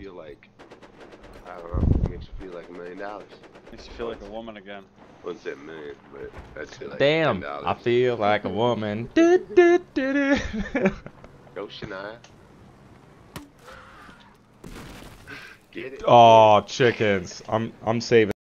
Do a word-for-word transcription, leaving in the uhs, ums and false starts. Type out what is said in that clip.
feel like, I don't know, it makes you feel like a million dollars. Makes you feel like a woman again. I wouldn't say a million, but I'd say like Damn, ten dollars. I feel like a woman. do, do, do, do. Go Shania. Get it. Oh, chickens. I'm I'm saving